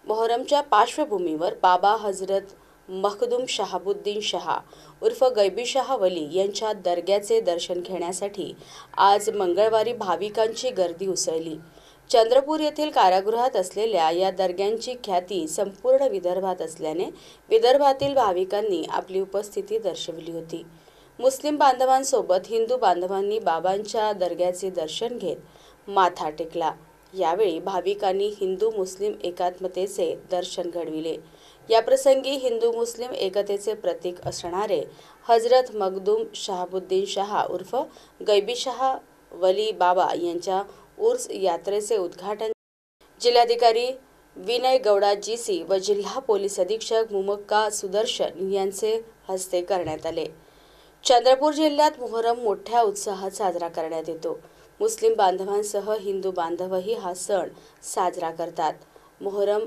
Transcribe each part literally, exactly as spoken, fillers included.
मोहरमच्या पार्श्वभूमीवर बाबा हजरत मखदूम शहाबुद्दीन शहा उर्फ गैबी शाह वली यांच्या दर्ग्याचे दर्शन घेण्यासाठी आज मंगळवारी भाविकांची गर्दी उसळली। चंद्रपूर येथील कारागृहात असलेल्या या दर्ग्यांची ख्याती संपूर्ण विदर्भात असल्याने विदर्भातील भाविकांनी आपली उपस्थिती दर्शवली होती। मुस्लिम बांधवांसोबत हिंदू बांधवांनी बाबांच्या दर्ग्याचे दर्शन घेत माथा टेकला। यावेळी भाविकांनी हिंदू मुस्लिम एकात्मतेचे दर्शन घडविले। याप्रसंगी हिंदू मुस्लिम एकतेचे प्रतीक असणारे हजरत मखदूम शहाबुद्दीन शाह उर्फ गैबी शाह वली बाबा यांच्या उर्स यात्रेचे उद्घाटन जिल्हाधिकारी विनय गौडा जीसी व जिल्हा पोलीस अधीक्षक मुमक्का सुदर्शन यांचे हस्ते करण्यात आले। चंद्रपूर जिल्ह्यात मोहरम मोठ्या उत्साहात साजरा करण्यात येतो। मुस्लिम बांधवांसह हिंदू बांधवही हा सण साजरा करतात। मोहरम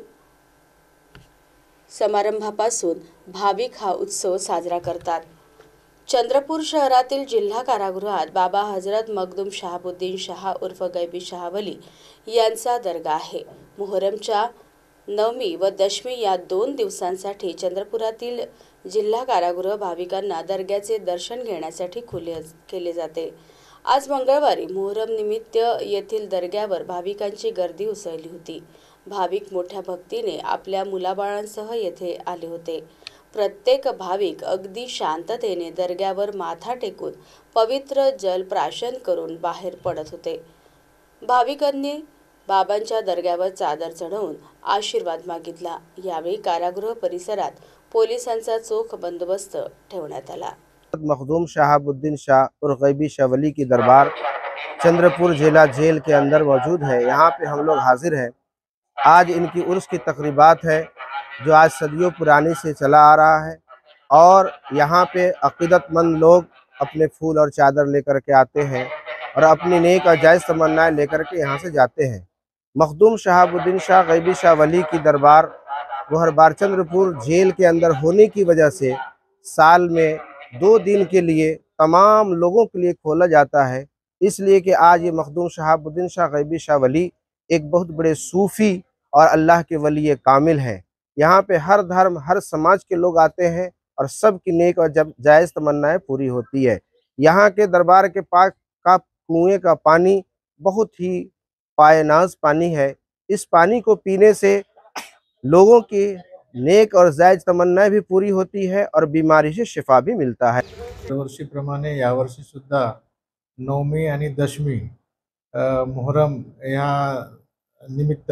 समारंभापासून भाविक हा उत्सव साजरा करतात। चंद्रपूर शहरातील जिल्हा कारागृहात बाबा हजरत मखदूम शहाबुद्दीन शाह उर्फ गैबी शाह वली यांचा दर्गा आहे। मोहरमच्या नवमी व दशमी या दोन दिवसांसाठी चंद्रपुरातील जिल्हा कारागृह भाविकांना दर्ग्याचे दर्शन घेण्यासाठी खुले केले जाते। आज मंगळवारी मोहरम निमित्त येथील दर्ग्यावर भाविकांची गर्दी उसळली होती। भाविक मोठ्या भक्तीने आपल्या मुलाबाळांसह येथे आले होते। प्रत्येक भाविक अगदी शांततेने दर्ग्यावर माथा टेकून पवित्र जल प्राशन करून बाहेर पडत होते। भाविकांनी बाबांच्या दर्ग्यावर चादर चढवून आशीर्वाद मागितला। यावेळी कारागृह परिसरात पोलिसांचा चोख बंदोबस्त ठेवण्यात आला। मखदूम शहाबुद्दीन शाह और गैबी शाह वली की दरबार चंद्रपुर जिला जेल के अंदर मौजूद है। यहाँ पे हम लोग हाजिर हैं। आज इनकी उर्स की तकरीबात है जो आज सदियों पुरानी से चला आ रहा है और यहाँ पे अकीदतमंद लोग अपने फूल और चादर लेकर के आते हैं और अपनी नेक और जायज़ तमन्नाएं लेकर के यहाँ से जाते हैं। मखदूम शहाबुद्दीन शाह गैबी शाह वली की दरबार गोहरबार चंद्रपुर जेल के अंदर होने की वजह से साल में दो दिन के लिए तमाम लोगों के लिए खोला जाता है। इसलिए कि आज ये मखदूम शहाबुद्दीन शाह गैबी शाह वली एक बहुत बड़े सूफ़ी और अल्लाह के वली कामिल हैं। यहाँ पे हर धर्म हर समाज के लोग आते हैं और सब की नेक और जब जायज़ तमन्नाएं पूरी होती है। यहाँ के दरबार के पास का कुएं का पानी बहुत ही पायनाज पानी है। इस पानी को पीने से लोगों की नेक और जायज़ तमन्नाएं भी पूरी होती है और बीमारी से शिफा भी मिलता है। दरवर्षीप्रमाणे यावर्षी सुद्धा नवमी आणि दशमी मोहरम या निमित्त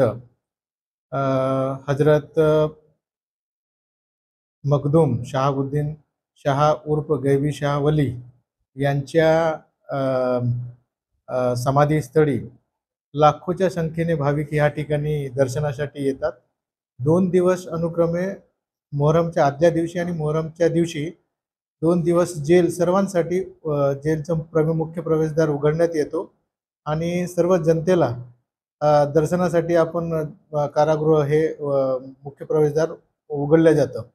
हजरत मखदूम शहाबुद्दीन शाह उर्फ गैबी शाह वली यांच्या समाधीस्थळी लाखोच्या संख्येने भाविक या ठिकाणी दर्शनासाठी येतात। दोन दिवस अनुक्रमे मोहरमच्या आदल्या दिवशी आणि मोहरमच्या दिवशी दोन दिवस जेल सर्वांसाठी जेलचा प्रवेश मुख्य प्रवेशद्वार उघडण्यात येतो आणि सर्व जनतेला दर्शनासाठी आपण कारागृह हे मुख्य प्रवेशद्वार उघडले जातं।